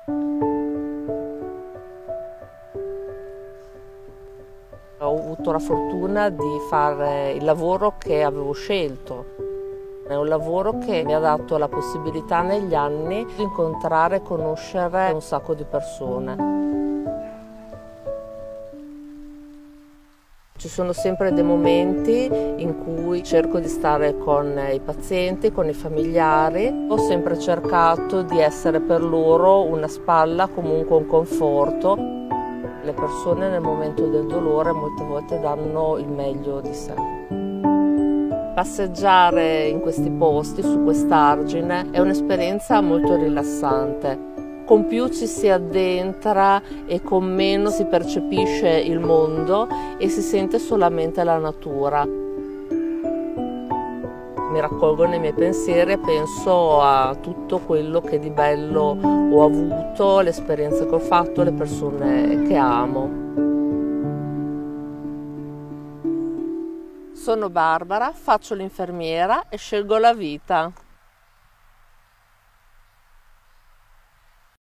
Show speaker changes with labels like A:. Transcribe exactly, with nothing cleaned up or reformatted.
A: Ho avuto la fortuna di fare il lavoro che avevo scelto. È un lavoro che mi ha dato la possibilità negli anni di incontrare e conoscere un sacco di persone. Ci sono sempre dei momenti in cui cerco di stare con i pazienti, con i familiari. Ho sempre cercato di essere per loro una spalla, comunque un conforto. Le persone nel momento del dolore molte volte danno il meglio di sé. Passeggiare in questi posti, su quest'argine, è un'esperienza molto rilassante. Con più ci si addentra e con meno si percepisce il mondo e si sente solamente la natura. Mi raccolgo nei miei pensieri e penso a tutto quello che di bello ho avuto, le esperienze che ho fatto, le persone che amo. Sono Barbara, faccio l'infermiera e scelgo la vita.